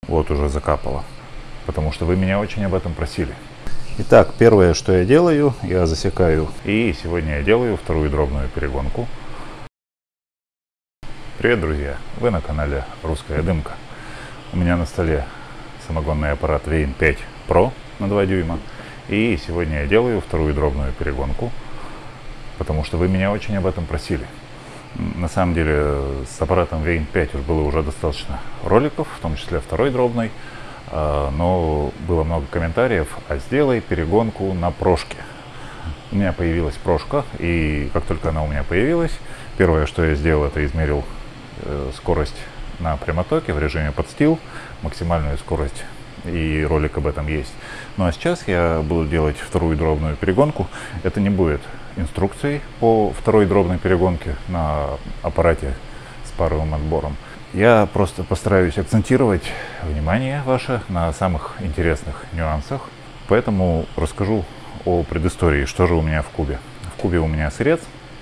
Вот уже закапало, потому что вы меня очень об этом просили. Итак, первое, что я делаю, я засекаю. И сегодня я делаю вторую дробную перегонку. Привет, друзья! Вы на канале Русская Дымка. У меня на столе самогонный аппарат Вейн 5 Pro на 2 дюйма. И сегодня я делаю вторую дробную перегонку, потому что вы меня очень об этом просили. На самом деле с аппаратом Вейн 5 было уже достаточно роликов, в том числе второй дробной, но было много комментариев: а сделай перегонку на прошке. У меня появилась прошка, и как только она у меня появилась, первое, что я сделал, это измерил скорость на прямотоке в режиме подстил, максимальную скорость, и ролик об этом есть. Ну а сейчас я буду делать вторую дробную перегонку. Это не будет инструкцией по второй дробной перегонке на аппарате с паровым отбором. Я просто постараюсь акцентировать внимание ваше на самых интересных нюансах. Поэтому расскажу о предыстории, что же у меня в кубе. В кубе у меня сырец.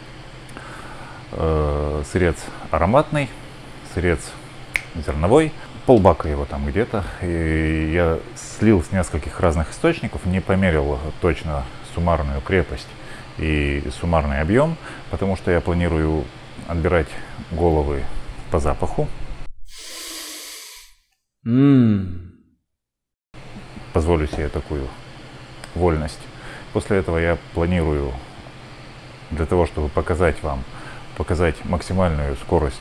Сырец ароматный, сырец зерновой. Полбака его там где-то. И я слил с нескольких разных источников, не померил точно суммарную крепость и суммарный объем, потому что я планирую отбирать головы по запаху. Позволю себе такую вольность. После этого я планирую, для того, чтобы показать максимальную скорость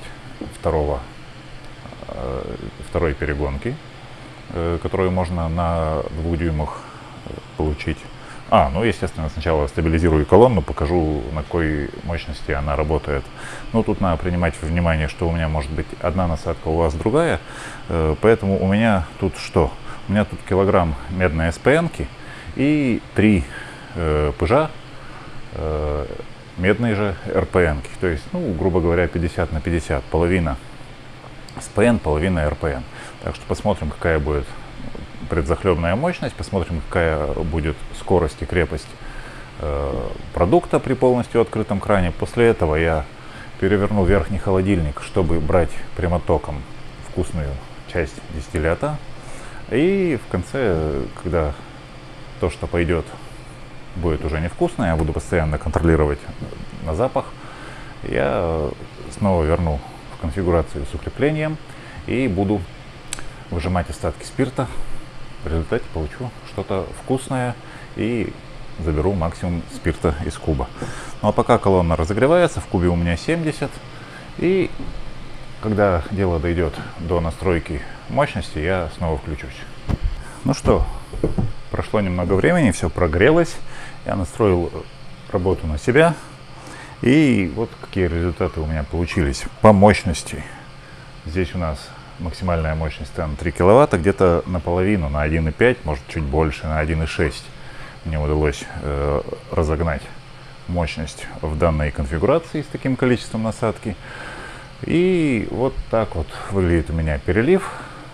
второй перегонки, которую можно на 2 дюймах получить. Ну, естественно, сначала стабилизирую колонну, покажу, на какой мощности она работает. Ну, тут надо принимать во внимание, что у меня может быть одна насадка, у вас другая. Поэтому у меня тут что? У меня тут килограмм медной СПН-ки и 3 пыжа медной же РПН-ки. То есть, ну, грубо говоря, 50 на 50. Половина СПН, половина РПН. Так что посмотрим, какая будет предзахлебная мощность, посмотрим, какая будет скорость и крепость продукта при полностью открытом кране. После этого я переверну верхний холодильник, чтобы брать прямотоком вкусную часть дистиллята. И в конце, когда то, что пойдет, будет уже невкусное, я буду постоянно контролировать на запах, я снова верну в конфигурацию с укреплением и буду выжимать остатки спирта. В результате получу что-то вкусное и заберу максимум спирта из куба. Ну а пока колонна разогревается, в кубе у меня 70. И когда дело дойдет до настройки мощности, я снова включусь. Ну что, прошло немного времени, все прогрелось. Я настроил работу на себя. И вот какие результаты у меня получились по мощности. Здесь у нас максимальная мощность там 3 киловатта, где-то наполовину, на 1,5, может чуть больше, на 1,6 мне удалось разогнать мощность в данной конфигурации с таким количеством насадки. И вот так вот выглядит у меня перелив.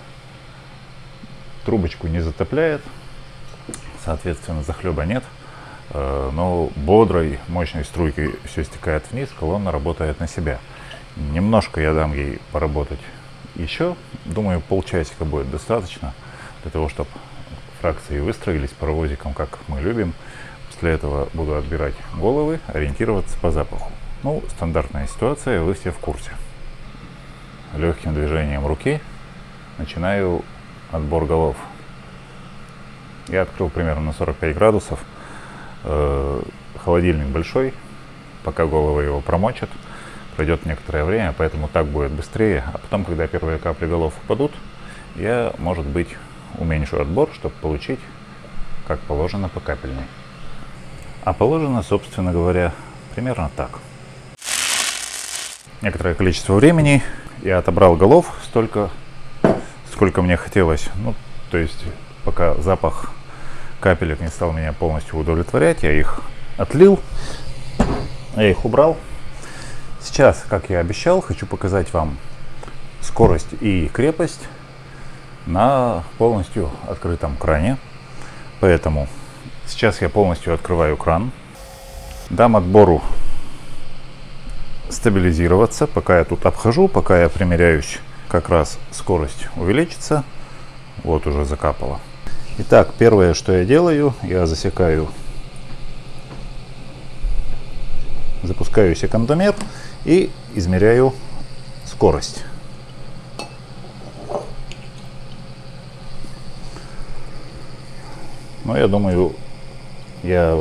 Трубочку не затопляет, соответственно захлеба нет, но бодрой мощной струйкой все стекает вниз, колонна работает на себя. Немножко я дам ей поработать еще, думаю, полчасика будет достаточно для того, чтобы фракции выстроились паровозиком, как мы любим. После этого буду отбирать головы, ориентироваться по запаху. Ну, стандартная ситуация, вы все в курсе. Легким движением руки начинаю отбор голов. Я открыл примерно на 45 градусов. Холодильник большой, пока головы его промочат, пройдет некоторое время, поэтому так будет быстрее. А потом, когда первые капли голов упадут, я, может быть, уменьшу отбор, чтобы получить, как положено, по капельной. А положено, собственно говоря, примерно так. Некоторое количество времени я отобрал голов столько, сколько мне хотелось. Ну, то есть, пока запах капелек не стал меня полностью удовлетворять, я их отлил, я их убрал. Сейчас, как я обещал, хочу показать вам скорость и крепость на полностью открытом кране. Поэтому сейчас я полностью открываю кран, дам отбору стабилизироваться, пока я тут обхожу, пока я примеряюсь, как раз скорость увеличится, Вот уже закапало. Итак, первое, что я делаю, я засекаю, запускаю секундомер и измеряю скорость. Ну, я думаю, я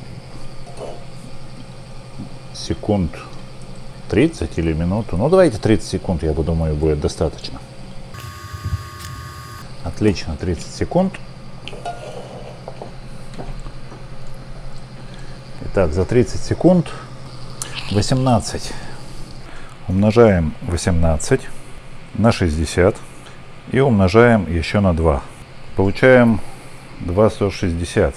секунд 30 или минуту. Ну, давайте 30 секунд, я думаю, будет достаточно. Отлично, 30 секунд. Итак, за 30 секунд 18. Умножаем 18 на 60 и умножаем еще на 2. Получаем 2,160.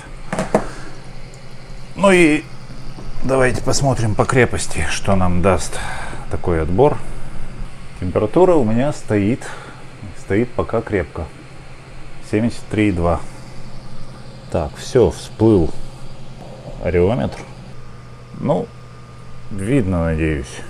Ну и давайте посмотрим по крепости, что нам даст такой отбор. Температура у меня стоит пока крепко. 73,2. Так, все, всплыл ареометр. Ну, видно, надеюсь.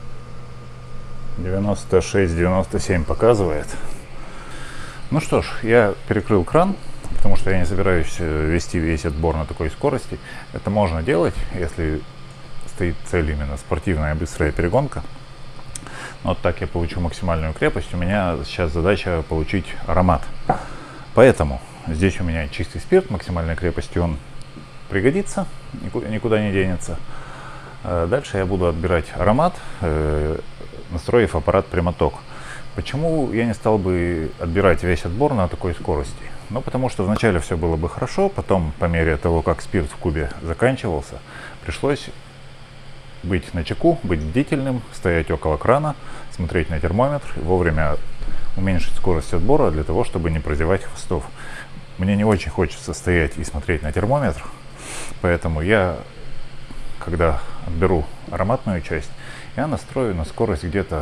96-97 показывает. Ну что ж, я перекрыл кран, потому что я не собираюсь вести весь отбор на такой скорости. Это можно делать, если стоит цель именно спортивная быстрая перегонка. Но вот так я получу максимальную крепость. У меня сейчас задача получить аромат. Поэтому здесь у меня чистый спирт максимальной крепости, он пригодится, никуда не денется. Дальше я буду отбирать аромат, настроив аппарат прямоток. Почему я не стал бы отбирать весь отбор на такой скорости? Ну, потому что вначале все было бы хорошо, потом, по мере того, как спирт в кубе заканчивался, пришлось быть начеку, быть бдительным, стоять около крана, смотреть на термометр и вовремя уменьшить скорость отбора для того, чтобы не прозевать хвостов. Мне не очень хочется стоять и смотреть на термометр, поэтому я, когда отберу ароматную часть, я настрою на скорость где-то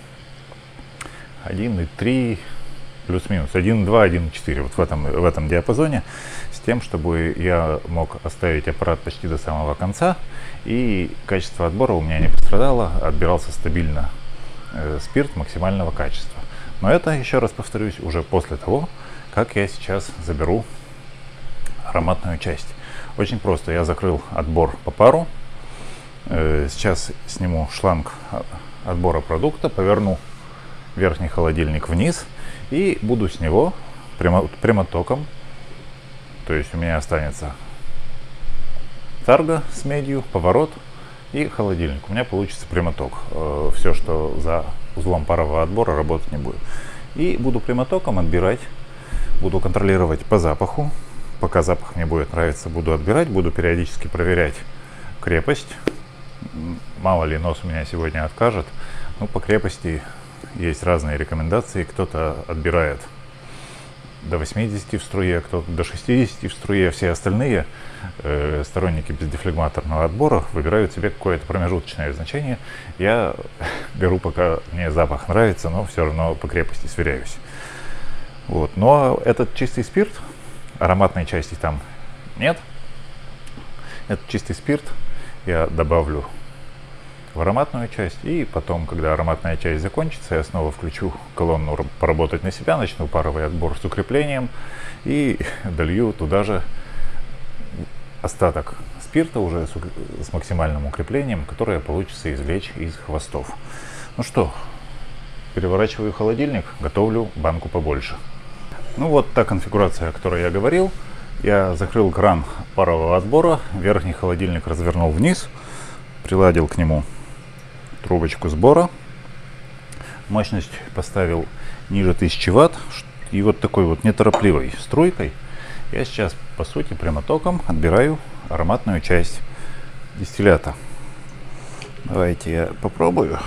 1,3 плюс-минус, 1,2, 1,4, вот в этом диапазоне, с тем, чтобы я мог оставить аппарат почти до самого конца, и качество отбора у меня не пострадало, отбирался стабильно спирт максимального качества. Но это, еще раз повторюсь, уже после того, как я сейчас заберу ароматную часть. Очень просто, я закрыл отбор по пару. Сейчас сниму шланг отбора продукта, поверну верхний холодильник вниз и буду с него прямотоком, то есть у меня останется тарга с медью, поворот и холодильник. У меня получится прямоток. Все, что за узлом парового отбора, работать не будет. И буду прямотоком отбирать, буду контролировать по запаху. Пока запах мне будет нравиться, буду отбирать, буду периодически проверять крепость. Мало ли, нос у меня сегодня откажет. Ну, по крепости есть разные рекомендации. Кто-то отбирает до 80 в струе, кто-то до 60 в струе. Все остальные сторонники бездефлегматорного отбора выбирают себе какое-то промежуточное значение. Я беру, пока мне запах нравится, но все равно по крепости сверяюсь. Вот. Но этот чистый спирт, ароматной части там нет. Этот чистый спирт я добавлю в ароматную часть, и потом, когда ароматная часть закончится, я снова включу колонну поработать на себя, начну паровый отбор с укреплением и долью туда же остаток спирта уже с максимальным укреплением, которое получится извлечь из хвостов. Ну что, переворачиваю холодильник, готовлю банку побольше. Ну вот та конфигурация, о которой я говорил. Я закрыл кран парового отбора, верхний холодильник развернул вниз, приладил к нему трубочку сбора, мощность поставил ниже 1000 Вт, и вот такой вот неторопливой струйкой я сейчас, по сути, прямотоком отбираю ароматную часть дистиллята. Давайте я попробую.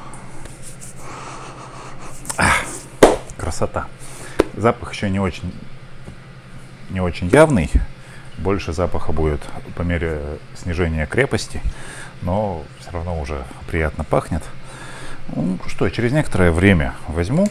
Красота. Запах еще не очень явный, больше запаха будет по мере снижения крепости, но все равно уже приятно пахнет. Ну что, через некоторое время возьму,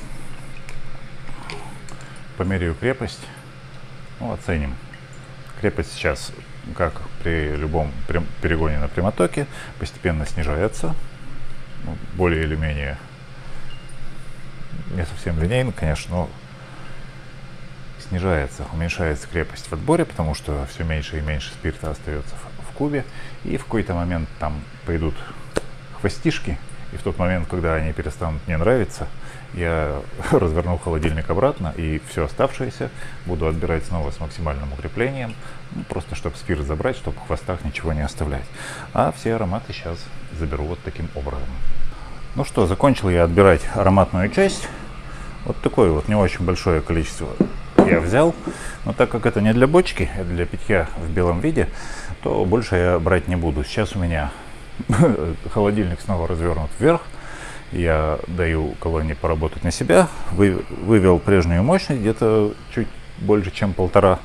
померяю крепость, ну, оценим. Крепость сейчас, как при любом перегоне на прямотоке, постепенно снижается, более или менее, не совсем линейно, конечно, но снижается, уменьшается крепость в отборе, потому что все меньше и меньше спирта остается в кубе. И в какой-то момент там пойдут хвостишки. И в тот момент, когда они перестанут мне нравиться, я разверну холодильник обратно и все оставшееся буду отбирать снова с максимальным укреплением, ну, просто чтобы спирт забрать, чтобы в хвостах ничего не оставлять. А все ароматы сейчас заберу вот таким образом. Ну что, закончил я отбирать ароматную часть. Вот такое вот не очень большое количество я взял. Но так как это не для бочки, это для питья в белом виде, то больше я брать не буду. Сейчас у меня холодильник снова развернут вверх. Я даю колонии поработать на себя. Вывел прежнюю мощность, где-то чуть больше, чем 1,5.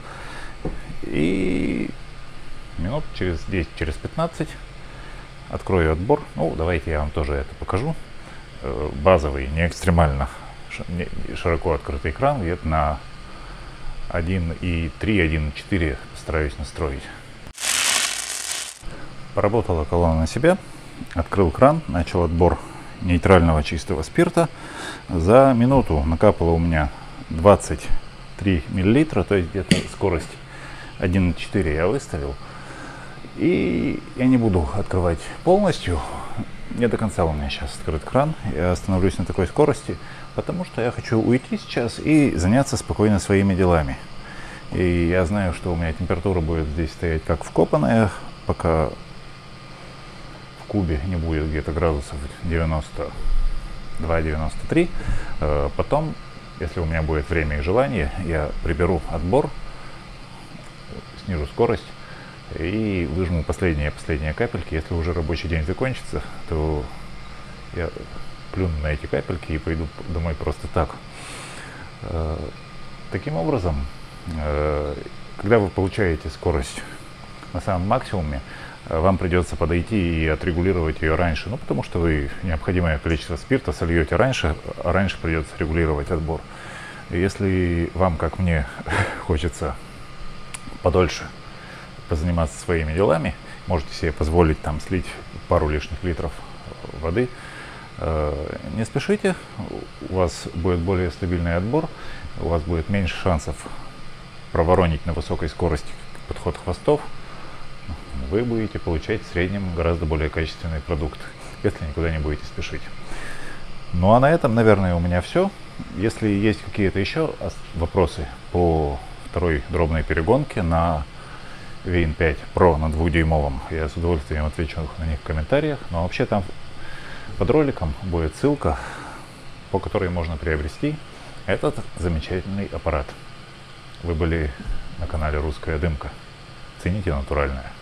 И минут через 10, через 15 открою отбор. Ну, давайте я вам тоже это покажу. Базовый, не экстремально широко открытый кран. Где-то на 1,3, 1,4 стараюсь настроить. Поработала колонна на себя. Открыл кран, начал отбор нейтрального чистого спирта. За минуту накапало у меня 23 миллилитра, то есть где-то скорость 1,4 я выставил. И я не буду открывать полностью. Не до конца у меня сейчас открыт кран. Я остановлюсь на такой скорости, потому что я хочу уйти сейчас и заняться спокойно своими делами. И я знаю, что у меня температура будет здесь стоять как вкопанная, пока в кубе не будет где-то градусов 92-93. Потом, если у меня будет время и желание, я приберу отбор, снижу скорость и выжму последние капельки. Если уже рабочий день закончится, то я плюну на эти капельки и пойду домой просто так. Таким образом, когда вы получаете скорость на самом максимуме, вам придется подойти и отрегулировать ее раньше. Ну, потому что вы необходимое количество спирта сольете раньше, а раньше придется регулировать отбор. И если вам, как мне, хочется подольше позаниматься своими делами, можете себе позволить там слить пару лишних литров воды. Не спешите, у вас будет более стабильный отбор, у вас будет меньше шансов проворонить на высокой скорости подход хвостов. Вы будете получать в среднем гораздо более качественный продукт, если никуда не будете спешить. Ну а на этом, наверное, у меня все. Если есть какие-то еще вопросы по второй дробной перегонке на Vane 5 Pro на 2-дюймовом, я с удовольствием отвечу на них в комментариях. Но вообще там под роликом будет ссылка, по которой можно приобрести этот замечательный аппарат. Вы были на канале Русская Дымка. Цените натуральное.